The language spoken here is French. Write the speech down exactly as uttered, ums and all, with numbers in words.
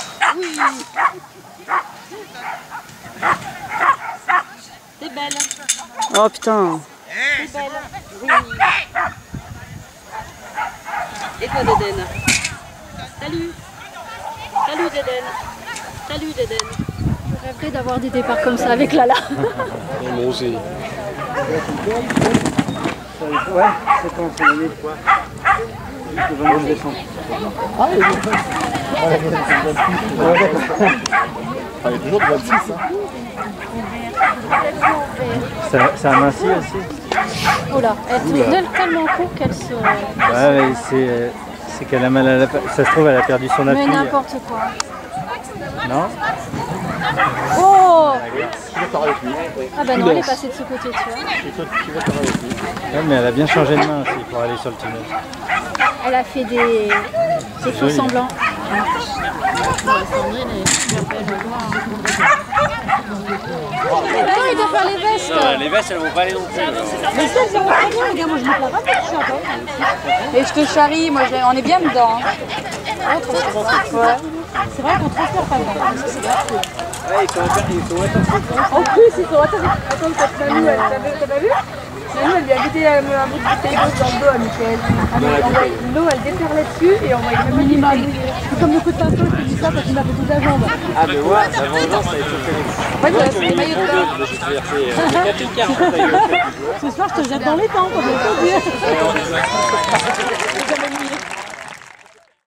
Oui. T'es belle. Oh putain. T'es belle. Oui. Et toi, Dédène? Salut. Salut, Dédène. Salut, Dédène. Je rêverais d'avoir des départs comme ça avec Lala. Moi aussi. Ouais, c'est quand c'est l'année quoi. Le vingt-neuf décembre. Ah, il est Ah, il est toujours de vingt-six, hein. Ça, ça amincit aussi. Oh là, elle est tellement court qu'elle se... Ouais, c'est c'est qu'elle a mal à la... Ça se trouve, elle a perdu son appui. Mais n'importe quoi. Non? Oh! Ah bah non, Prudence. elle est passée de ce côté, tu vois. Ouais, mais elle a bien changé de main aussi pour aller sur le tunnel. Elle a fait des, des faux semblants. Attends, il doit faire les vestes. Non, les vestes, elles vont pas aller non plus. Mais ça, ça va très bien, les gars. Moi, je me plains pas de ça. Et je te charrie, moi, je... on est bien dedans. Hein. Ouais. C'est vrai qu'on transpire pas dedans. Ça, c'est grave cool. Ouais, ils sont attendus, ils sont attendus. En plus, ils sont attendus. Attends, quand Manu, elle t'as pas vu? Manu, elle lui a jeté un bout de bouteille d'eau dans le dos à Michael. L'eau, elle déferlait dessus et on voyait le minimum. C'est comme le coup de pinceau, je te dis ça parce qu'il m'a fait toute la jambe. Ah, mais moi, la vengeance, ça a été fait. Ouais, tu as fait des maillots de bain. Je vais te faire quatre quarts. Ce soir, je te jette dans les temps, comme je te dis.